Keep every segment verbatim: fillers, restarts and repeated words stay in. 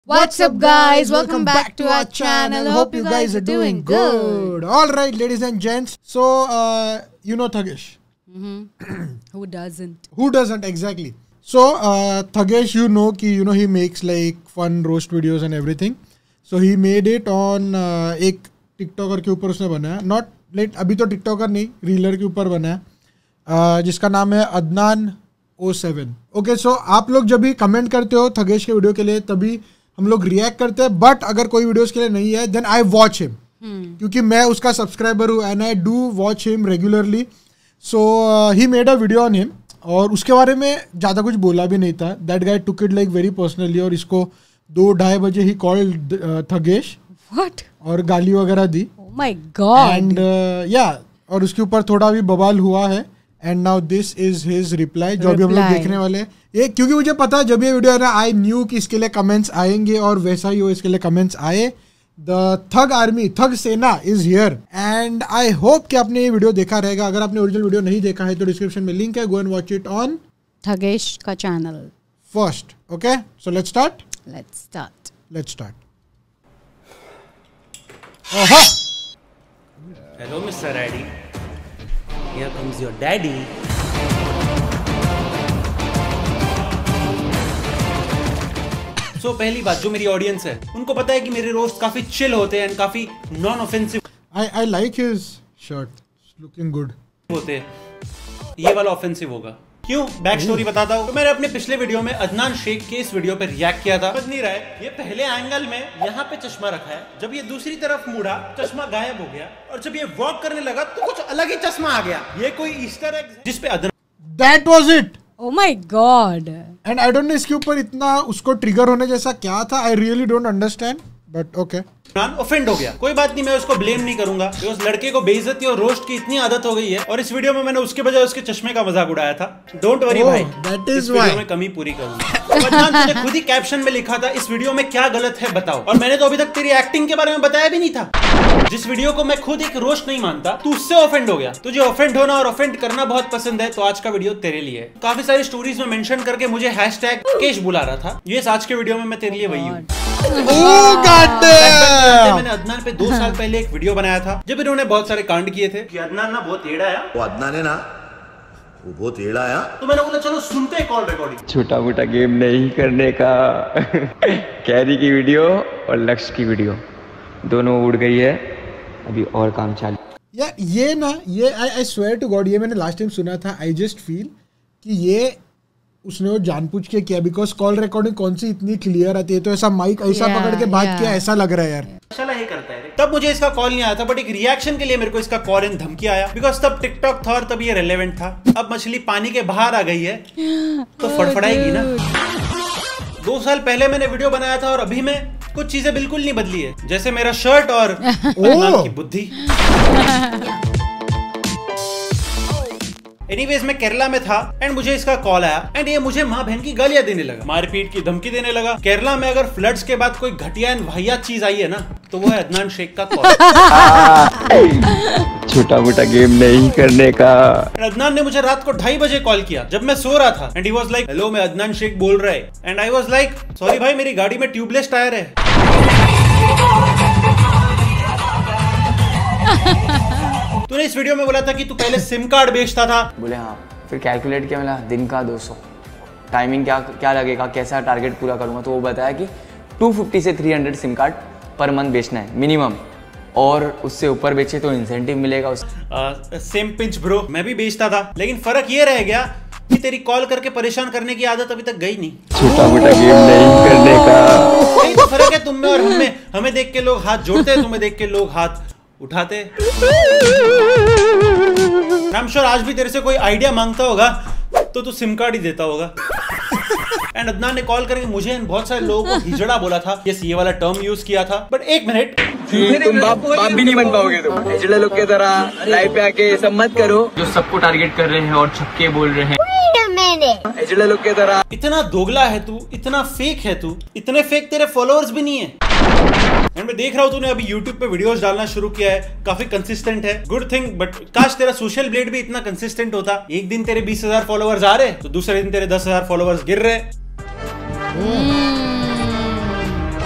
What's up guys, welcome back to our channel. Hope you guys are doing good. Alright ladies and gents, so uh, you know Thagesh. Mm-hmm. Who doesn't? Who doesn't exactly. So uh, Thagesh, you know कि you know he makes like fun roast videos and everything. So he made it on uh, एक TikToker के ऊपर उसने बनाया, not like अभी तो TikToker नहीं, reeler के ऊपर बनाया, uh, जिसका नाम है Adnan O seven. Okay, so आप लोग जब भी कमेंट करते हो थगेश के वीडियो के लिए तभी हम लोग रिएक्ट करते हैं, बट अगर कोई वीडियोस के लिए नहीं है देन आई वॉच हिम, क्योंकि मैं उसका सब्सक्राइबर हूँ and I do watch him regularly. So he made a video on him और उसके बारे में ज़्यादा कुछ बोला भी नहीं था. That guy took it like very personally और इसको दो ढाई बजे ही कॉल्ड थगेश What? और गाली वगैरह दी. Oh my God. एंड या और उसके ऊपर थोड़ा भी बवाल हुआ है. And now this is his reply जो अभी हम लोग देखने वाले हैं. ये क्योंकि मुझे पता है जब ये वीडियो है ना, आई न्यू कि इसके लिए कमेंट्स आएंगे और वैसा ही हो इसके लिए कमेंट्स आए. द थग आर्मी, थग सेना is here and I hope कि आपने ये वीडियो देखा रहेगा. अगर आपने ओरिजिनल वीडियो नहीं देखा है तो डिस्क्रिप्शन में लिंक है, go and watch it on Thugesh का channel first. Okay, so let's start. Let's start let's start. ओहो, Hello, Mister Daddy. Here comes your daddy. So, पहली बात, जो मेरी ऑडियंस है उनको पता है कि मेरे रोस्ट काफी चिल होते हैं, काफी non offensive I I like his shirt, looking good होते हैं. ये वाला ऑफेंसिव होगा. क्यों? बैक स्टोरी बताता हूँ. तो मैंने अपने पिछले वीडियो में अदनान शेख के इस वीडियो पे रिएक्ट किया था. समझ नहीं रहा है, ये पहले एंगल में यहाँ पे चश्मा रखा है, जब ये दूसरी तरफ मुड़ा चश्मा गायब हो गया, और जब ये वॉक करने लगा तो कुछ अलग ही चश्मा आ गया. ये कोई ईस्टर एग जिसपे Adnan. That was it. Oh my God. And I don't know इसके ऊपर इतना उसको ट्रिगर होने जैसा क्या था. I really don't understand, but okay. Offend हो गया, कोई बात नहीं, मैं उसको ब्लेम नहीं करूंगा. उस लड़के को बेइज्जती और रोस्ट की इतनी आदत हो गई है, और इस वीडियो में मैंने उसके बजाय उसके चश्मे का मजाक उड़ाया था. डोंट वरी भाई, that is this why video में कमी पूरी करूंगा. अदनान, तुझे खुद ही कैप्शन में लिखा था इस वीडियो में क्या गलत है बताओ, और मैंने तो अभी तक तेरी एक्टिंग के बारे में बताया भी नहीं था. जिस वीडियो को मैं खुद एक रोस्ट नहीं मानता, तू उससे ऑफेंड हो गया. तुझे ऑफेंड होना और ऑफेंड करना बहुत पसंद है, तो आज का वीडियो तेरे लिए है. काफी सारी स्टोरीज में मेंशन करके मुझे हैशटैग केश बुला रहा था. ये आज के वीडियो में मैं तेरे लिए वही हूँ. मैंने अदनान पे दो साल पहले एक वीडियो बनाया था जब इन्होंने बहुत सारे कांड किए थे कि अदनान ना बहुत टेढ़ा है. वो अदनान है ना, वो बहुत टेढ़ा है. तो मैंने बोला चलो सुनते हैं कॉल रिकॉर्डिंग. छोटा मोटा गेम नहीं करने का. कैरी की वीडियो और लक्ष्य की वीडियो दोनों उड़ गई है, अभी और काम चालू. या ये ना, ये I I swear to God, ये मैंने लास्ट टाइम सुना था. आई जस्ट फील कि ये उसने वो जानबूझ के किया, बिकॉज कॉल रिकॉर्डिंग कौन सी इतनी क्लियर आती है, तो ऐसा माइक ऐसा yeah, पकड़ के बात yeah. किया ऐसा लग रहा है यार. चला ही करता है. तब मुझे इसका कॉल नहीं आया था, बट एक रिएक्शन के लिए मेरे को इसका कॉल एंड धमकी आया, बिकॉज तब टिकटॉक था और तब ये रेलेवेंट था. अब मछली पानी के बाहर आ गई है तो फड़फड़ाएगी ना. दो साल पहले मैंने वीडियो बनाया था और अभी में कुछ चीजें बिल्कुल नहीं बदली है, जैसे मेरा शर्ट और अदनान की बुद्धि. एनीवेज, मैं केरला में था एंड मुझे इसका कॉल आया एंड ये मुझे माँ बहन की गालियां देने लगा, मारपीट की धमकी देने लगा. केरला में अगर फ्लड्स के बाद कोई घटिया एंड वाहियात चीज आई है ना, तो वो है अदनान शेख का कॉल. छोटा मोटा गेम नहीं करने का. अदनान ने मुझे रात को ढाई बजे कॉल किया जब मैं सो रहा था, and he was like, hello मैं अदनान शेख बोल रहा है. And I was like, sorry भाई मेरी गाड़ी में ट्यूबलेस टायर है. तूने इस वीडियो में बोला था कि तू पहले सिम कार्ड बेचता था. बोले हाँ. फिर कैलकुलेट किया, मिला दिन का दो सौ, टाइमिंग क्या क्या लगेगा, कैसा टारगेट पूरा करूँगा. तो वो बताया कि दो सौ पचास से तीन सौ सिम कार्ड पर मंथ बेचना है मिनिमम, और उससे ऊपर बेचे तो इंसेंटिव मिलेगा. उस सेम पिंच ब्रो, मैं भी बेचता था, लेकिन फर्क ये रह गया कि तेरी कॉल करके परेशान करने की आदत अभी तक गई नहीं. छोटा मोटा गेम नहीं करने का. यही तो फर्क है तुम में और हमें. हमें देख के लोग हाथ जोड़ते हैं, तुम्हें देख के लोग हाथ उठाते. आई एम श्योर आज भी तेरे से कोई आइडिया मांगता होगा तो तू सिम कार्ड ही देता होगा. एंड अदनान ने कॉल करके मुझे बहुत सारे लोगों को हिजड़ा बोला था. यस, ये वाला टर्म यूज किया था, बट एक मिनट, तुम बाप बाप भी नहीं बन पाओगे. तुम हिजड़े लोग की तरह लाइव पे आके सब मत करो जो सबको टारगेट कर रहे हैं और छक्के बोल रहे हैं. हिजड़े लोग की तरह. इतना दोगला है तू, इतना फेक है तू, इतने फेक तेरे फॉलोअर्स भी नहीं है. एंड मैं देख रहा हूँ तूने अभी YouTube पे वीडियोस डालना शुरू किया है, काफी कंसिस्टेंट है, गुड थिंग. बट काश तेरा सोशल ब्लेड भी इतना कंसिस्टेंट होता. एक दिन तेरे बीस हजार फॉलोअर्स आ रहे तो दूसरे दिन तेरे दस हजार फॉलोअर्स गिर रहे.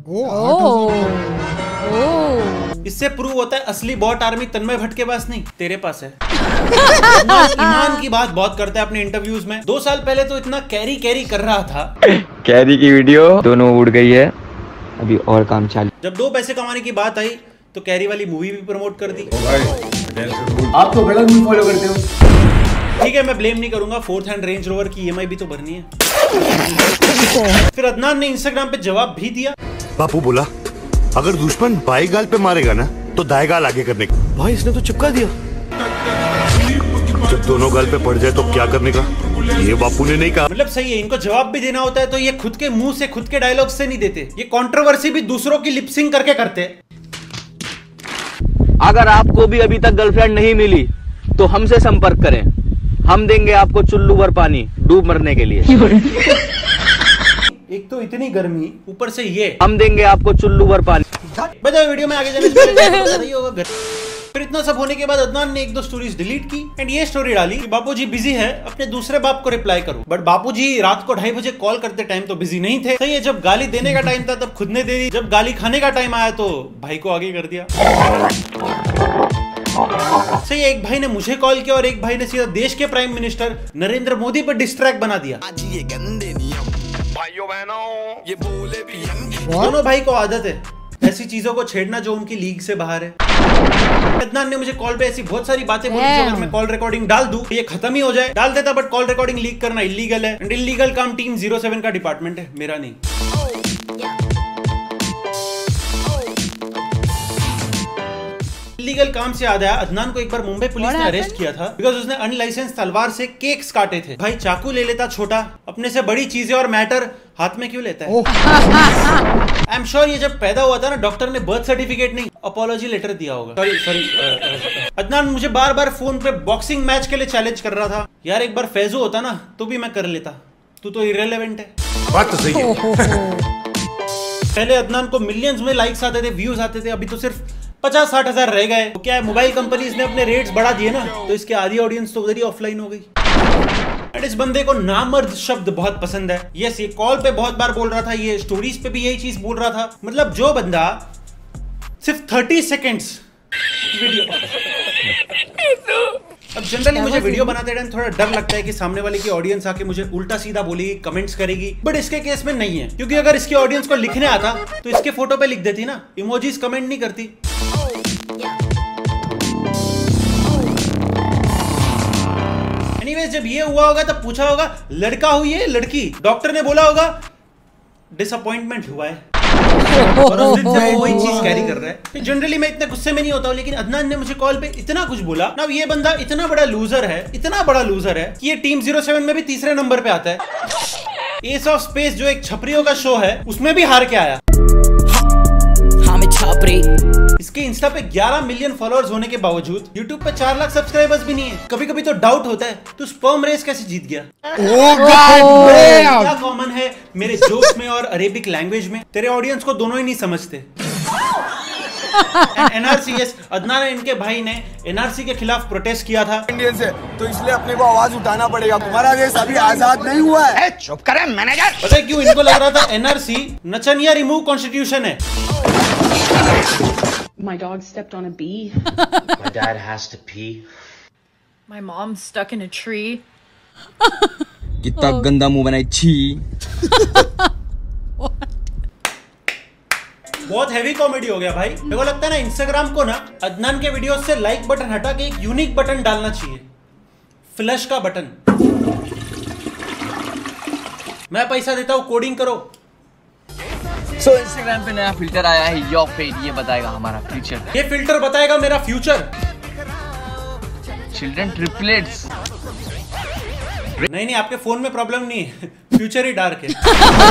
इससे प्रूव होता है असली बॉट आर्मी तन्मय भट्ट के पास नहीं, तेरे पास है। ईमान की बात बहुत करता है अपने इंटरव्यूज में। दो साल पहले तो इतना कैरी कैरी कर रहा था। कैरी की वीडियो दोनों उड़ गई है, अभी और काम चालू। जब दो पैसे कमाने की बात आई तो कैरी वाली मूवी भी प्रमोट कर दी। आप तो गलत मूवी फॉलो करते हो। ठीक है, मैं ब्लेम नहीं करूंगा, फोर्थ हैंड रेंज रोवर की ईएमआई भी तो भरनी है। फिर अदनान ने इंस्टाग्राम पे जवाब भी दिया। बापू बोला अगर दुश्मन बाई गाल पे मारेगा ना तो दाएं गाल आगे करने का। भाई इसने तो चिपका दिया। जब दोनों गाल पे पड़ जाए तो क्या करने का, ये बापू ने नहीं कहा। मतलब सही है, इनको जवाब भी देना होता है तो ये खुद के मुंह से खुद के डायलॉग से नहीं देते, ये कंट्रोवर्सी भी दूसरों की लिपसिंग करके करते। अगर आपको भी अभी तक गर्लफ्रेंड नहीं मिली तो हमसे संपर्क करें, हम देंगे आपको चुल्लू भर पानी डूब मरने के लिए। एक तो इतनी गर्मी, ऊपर से ये, हम देंगे आपको चुल्लू भर पानी। बताओ वीडियो में आगे जाने से पहले पता ही होगा। फिर इतना सब होने के बाद अदनान ने एक दो स्टोरीज डिलीट की एंड ये स्टोरी डाली कि बापूजी बिजी है, अपने दूसरे बाप को रिप्लाई करो। बट बापूजी रात को ढाई बजे कॉल करते टाइम तो बिजी नहीं थे। सही है, जब गाली देने का टाइम था तब खुद ने दे दी, जब गाली खाने का टाइम आया तो भाई को आगे कर दिया। सही है, एक भाई ने मुझे कॉल किया और एक भाई ने सीधा देश के प्राइम मिनिस्टर नरेंद्र मोदी पर डिस्ट्रैक्ट बना दिया। दोनों भाई को आदत है ऐसी चीजों को छेड़ना जो उनकी लीग से बाहर है। अदनान ने मुझे कॉल पे ऐसी बहुत सारी बातें बोली कि अगर मैं कॉल रिकॉर्डिंग डाल दूं तो ये खत्म ही हो जाए। डाल देता, बट कॉल रिकॉर्डिंग लीक करना इलीगल है एंड इलीगल काम टीम ज़ीरो सेवन का डिपार्टमेंट है, मेरा नहीं। इलीगल काम से याद आया, अदनान को एक बार मुंबई पुलिस ने अरेस्ट किया था बिकॉज उसने अनलाइसेंस तलवार से केक्स काटे थे। भाई चाकू ले लेता छोटा, अपने से बड़ी चीजें और मैटर हाथ में क्यों लेता है? आई एम श्योर ये जब पैदा हुआ था ना, डॉक्टर ने बर्थ सर्टिफिकेट नहीं अपॉलॉजी लेटर दिया होगा। सॉरी सॉरी अदनान मुझे बार बार फोन पे बॉक्सिंग मैच के लिए चैलेंज कर रहा था। यार एक बार फैजू होता ना तो भी मैं कर लेता, तू तो इररिलेवेंट है। बात तो सही है। पहले अदनान को मिलियंस में लाइक्स आते थे, व्यूज आते थे, अभी तो सिर्फ पचास साठ हजार रह गए। तो क्या है, मोबाइल कंपनीज ने अपने रेट्स बढ़ा दिए ना, तो इसके आधी ऑडियंस तो उधर ही ऑफलाइन हो गई। एंड इस बंदे को नामर्द शब्द बहुत पसंद है। यस, ये कॉल पे बहुत बार बोल रहा था, ये स्टोरीज पे भी यही चीज बोल रहा था। मतलब जो बंदा सिर्फ थर्टी सेकेंड्स वीडियो। अब जनरली मुझे वीडियो बनाते टाइम थोड़ा डर लगता है कि सामने वाले की ऑडियंस आके मुझे उल्टा सीधा बोलेगी, कमेंट्स करेगी, बट इसके केस में नहीं है, क्योंकि अगर इसकी ऑडियंस को लिखने आता तो इसके फोटो पे लिख देती ना, इमोजीज कमेंट नहीं करती। एनीवेज, जब ये हुआ होगा तब पूछा होगा लड़का हुई है लड़की, डॉक्टर ने बोला होगा डिसअपॉइंटमेंट हुआ है और उस दिन से वो वही चीज कैरी कर रहा है। जनरली मैं इतने गुस्से में नहीं होता हूं, लेकिन अदनान ने मुझे कॉल पे इतना कुछ बोला ना। ये बंदा इतना बड़ा लूजर है, इतना बड़ा लूजर है कि ये टीम ज़ीरो सेवन में भी तीसरे नंबर पे आता है। एस ऑफ स्पेस जो एक छपरियों का शो है उसमें भी हार के आया। इसके इंस्टा पे ग्यारह मिलियन फॉलोअर्स होने के बावजूद यूट्यूब पे चार लाख सब्सक्राइबर्स भी नहीं है। कभी कभी तो डाउट होता है तू स्पर्म रेस कैसे जीत गया। क्या कॉमन है मेरे जोक्स में और अरेबिक लैंग्वेज में? तेरे ऑडियंस को दोनों ही नहीं समझते। एनआरसी, यस, अदनान इनके भाई ने एनआरसी के खिलाफ प्रोटेस्ट किया था। इंडियन से तो इसलिए अपने को आवाज उठाना पड़ेगा। हमारा देश अभी आजाद नहीं हुआ है। चुप करें मैनेजर। पता है क्यों? इनको लग रहा था एनआरसी नचनिया रिमूव कॉन्स्टिट्यूशन है। My dog stepped on a bee. My dad has to pee. My mom's stuck in a tree. कितना गंदा मुंह बनाई छी। बहुत हैवी कॉमेडी हो गया भाई। मेरे को लगता है ना इंस्टाग्राम को ना अदनान के वीडियोस से लाइक बटन हटा के एक यूनिक बटन डालना चाहिए, फ्लैश का बटन। मैं पैसा देता हूँ, कोडिंग करो। सो so, इंस्टाग्राम पे नया फिल्टर आया है योर फेड, ये बताएगा हमारा फ्यूचर। ये फिल्टर बताएगा मेरा फ्यूचर। Children triplets. नहीं नहीं, आपके फोन में प्रॉब्लम नहीं है, फ्यूचर ही डार्क है।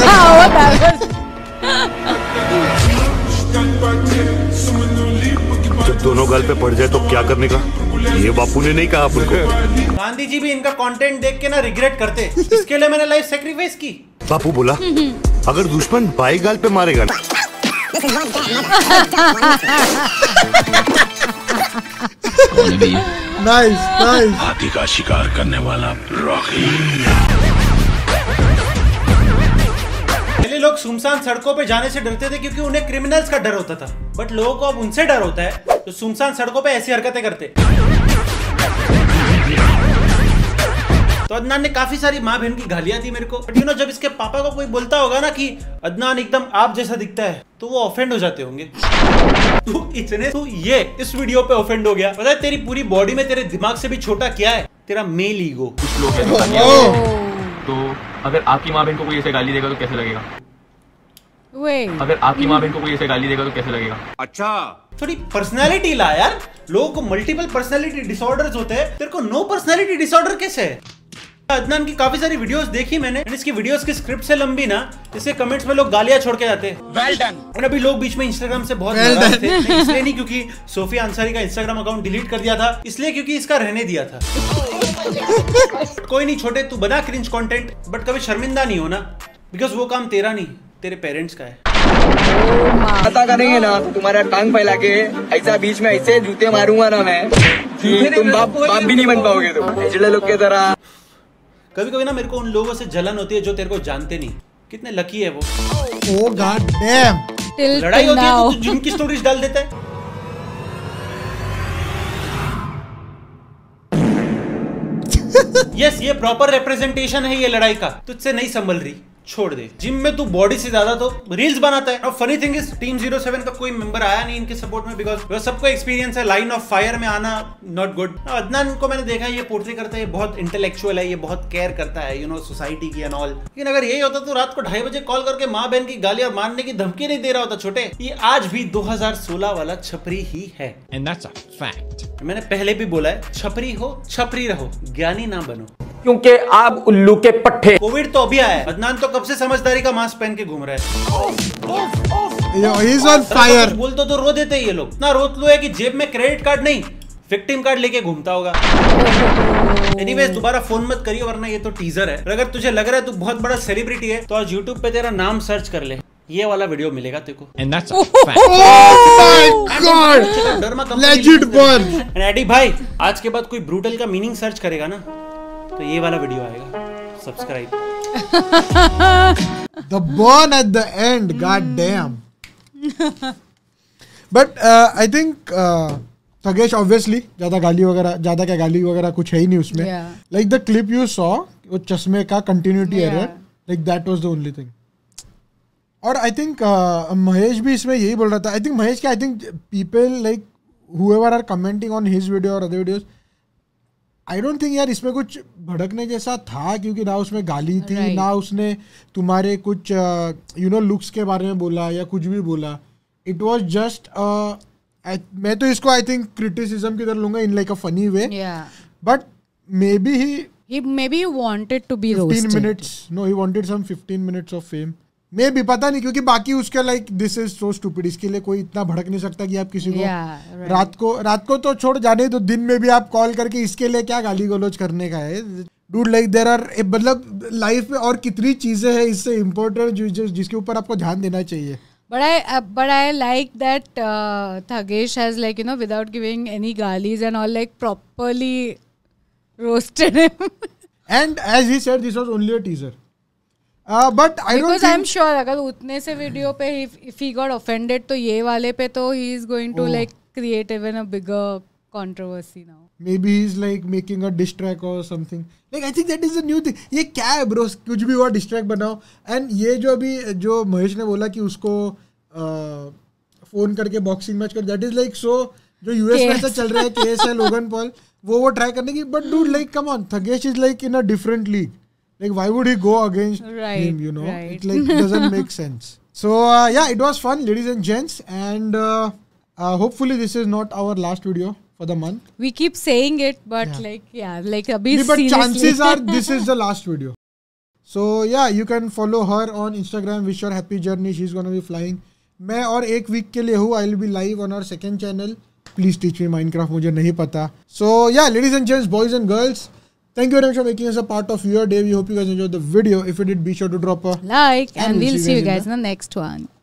जब दोनों गाल पे पड़ जाए तो क्या करने का, ये बापू ने नहीं कहा अपन को। गांधी जी भी इनका कंटेंट देख के ना रिग्रेट करते, इसके लिए मैंने लाइफ सैक्रिफाइस की। बापू बोला अगर दुश्मन बाई गाल पे मारेगा ना। Nice nice. हाथी का शिकार करने वाला रॉकी। पहले लोग सुनसान सड़कों पे जाने से डरते थे क्योंकि उन्हें क्रिमिनल्स का डर होता था, बट लोगों को अब उनसे डर होता है तो सुनसान सड़कों पे ऐसी हरकतें करते। तो अदनान ने काफी सारी माँ बहन की गालियां दी मेरे को, बट यू नो जब इसके पापा को कोई बोलता होगा ना कि अदनान एकदम आप जैसा दिखता है तो वो ऑफेंड हो जाते होंगे। तू इतने तू ये इस वीडियो पे ऑफेंड हो गया। पता है तेरी पूरी बॉडी में तेरे दिमाग से भी छोटा क्या है? तेरा मेल ईगो। कुछ लोग हैं जो कन्या, तो अगर आपकी माँ बहन को कोई ऐसे गाली देगा तो कैसे लगेगा? Wait. अगर आपकी माँ बहन को कोई ऐसे गाली देगा तो कैसे लगेगा? अच्छा, थोड़ी पर्सनालिटी ला यार। लोगों को मल्टीपल पर्सनालिटी डिसऑर्डर्स होते हैं, तेरे को नो पर्सनालिटी डिसऑर्डर कैसे है? अदनान की काफी सारी वीडियोस देखी मैंने, इसकी वीडियोस की स्क्रिप्ट से लंबी ना, इसके कमेंट्स में लोग गालियां छोड़ के जाते हैं। well done. और अभी लोग बीच में इंस्टाग्राम से बहुत well नाराज थे, इसलिए नहीं क्योंकि सोफिया अंसारी का इंस्टाग्राम अकाउंट डिलीट कर दिया था, इसलिए क्योंकि इसका रहने दिया था। कोई नहीं छोटे, तू बना क्रिंज कंटेंट, बट कभी शर्मिंदा नहीं होना, बिकॉज वो काम तेरा नहीं तेरे पेरेंट्स का है। पता करेंगे ना तो तुम्हारा टांग फैला के ऐसा बीच में ऐसे जूते मारूंगा ना मैं कि तुम बाप बाप भी नहीं बन पाओगे तुम पिछले लोग की तरह। कभी कभी ना मेरे को उन लोगों से जलन होती है जो तेरे को जानते नहीं। कितने लकी है वो। Oh God damn. लड़ाई होती है तो तू जिनकी स्टोरीज डाल देता है। यस yes, ये प्रॉपर रिप्रेजेंटेशन है ये लड़ाई का। तुझसे नहीं संभल रही, छोड़ दे। जिम में तू बॉडी से ज्यादा तो रील्स बनाता है। और funny thing is team zero seven का कोई मेंबर आया नहीं इनके सपोर्ट में, बिकॉज सबको एक्सपीरियंस है लाइन ऑफ फायर में आना नॉट गुड। अदनान को मैंने देखा है, ये पोर्ट्रे करता है, ये बहुत इंटेलेक्चुअल है, ये बहुत केयर करता है यू नो सोसाइटी की एंड ऑल। लेकिन अगर यही होता तो रात को ढाई बजे कॉल करके माँ बहन की गालियां मारने की धमकी नहीं दे रहा होता। छोटे, ये आज भी दो हज़ार सोलह वाला छपरी ही है। And that's a fact. मैंने पहले भी बोला है, छपरी हो छपरी रहो, ज्ञानी ना बनो, क्योंकि आप उल्लू के पट्टे। कोविड तो अभी आया है, अदनान तो कब से समझदारी का मास्क पहन के घूम रहा है। He is on fire. बोल तो, तो रो देते हैं ये लोग। इतना रोत लो है कि जेब में क्रेडिट कार्ड नहीं विक्टिम कार्ड लेके घूमता होगा। एनीवेज दोबारा फोन मत करियो वरना ये तो टीजर है। अगर तुझे लग रहा है तू बहुत बड़ा सेलिब्रिटी है तो आज यूट्यूब पे तेरा नाम सर्च कर ले, ये वाला वीडियो मिलेगा तेरे को। And that's a fact. Oh my God. Legit burn. Eddie भाई, आज के बाद कोई ब्रूटल का मीनिंग सर्च करेगा ना तो ये वाला वीडियो आएगा। Subscribe. The burn at the end, god damn. But uh, I think uh, Thagesh obviously ज्यादा गाली वगैरह ज्यादा क्या गाली वगैरह कुछ है ही नहीं उसमें। yeah. Like the clip you saw, वो चश्मे का continuity yeah. error, like that was the only thing. और I think uh, महेश भी इसमें यही बोल रहा था। I think महेश क्या I think people like whoever are commenting on his video or other videos, I don't think यार इसमें कुछ भड़कने जैसा था, क्योंकि ना उसमें गाली थी right. ना उसने तुम्हारे कुछ यू नो लुक्स के बारे में बोला या कुछ भी बोला। इट वाज जस्ट मैं तो इसको आई थिंक क्रिटिसिज्म की तरह लूंगा in like a funny way, but maybe he he maybe he wanted to be roasted. fifteen minutes, no he wanted some fifteen minutes of fame. Maybe पता नहीं, क्योंकि बाकी उसके like this is so stupid, इसके लिए कोई इतना भड़क नहीं सकता कि आप किसी को yeah, right. रात को रात को तो छोड़ जाने तो दिन में भी आप कॉल करके इसके लिए क्या गाली गलौज करने का है। डूड लाइक देयर आर मतलब लाइफ में और कितनी चीजें हैं इससे इम्पोर्टेंट जो जिसके ऊपर आपको ध्यान देना चाहिए। But I uh, but I like that uh, Thagesh has like you know without giving any galis and all like properly roasted him. And as he said, this was only a teaser. Uh, but I because don't think... I'm sure अगर उतने से video पे if, if he got offended तो ये वाले पे तो he is going to oh. like create even a bigger controversy now. Maybe he's like making a diss track or something. Like I think that is a new thing. ये क्या है bro? कुछ भी हुआ diss track बनाओ। And ये जो अभी जो महेश ने बोला कि उसको फोन uh, करके बॉक्सिंग मैच कर, that is like so जो यूएस में ऐसा चल रहा है केस है लोगन पॉल वो वो ट्राई करने की। But dude like come on, Thagesh is like in a different league. Like why would he go against right, him, you know? Right. It like doesn't make sense. So uh, yeah, it was fun, ladies and gents, and uh, uh, hopefully this is not our last video for the month. We keep saying it, but yeah. like yeah, like a bit. But chances are this is the last video. So yeah, you can follow her on Instagram. Wish her happy journey. She's gonna be flying. मैं और एक week के लिए हूँ. I'll be live on our second channel. Please teach me Minecraft. मुझे नहीं पता. So yeah, ladies and gents, boys and girls. Thank you very much for making us a part of your day. We hope you guys enjoyed the video. If you did, be sure to drop a like, and, and we'll see you guys in the next one.